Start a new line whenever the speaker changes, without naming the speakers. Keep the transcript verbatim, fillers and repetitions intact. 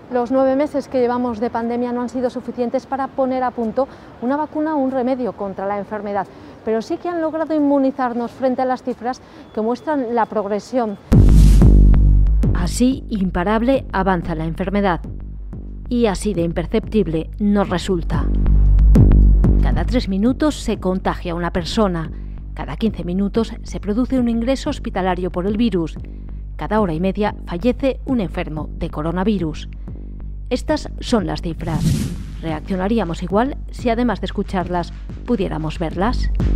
Los nueve meses que llevamos de pandemia no han sido suficientes para poner a punto una vacuna o un remedio contra la enfermedad, pero sí que han logrado inmunizarnos frente a las cifras que muestran la progresión.
Así, imparable avanza la enfermedad y así de imperceptible nos resulta. Cada tres minutos se contagia una persona, cada quince minutos se produce un ingreso hospitalario por el virus, cada hora y media fallece un enfermo de coronavirus. Estas son las cifras. ¿Reaccionaríamos igual si además de escucharlas pudiéramos verlas?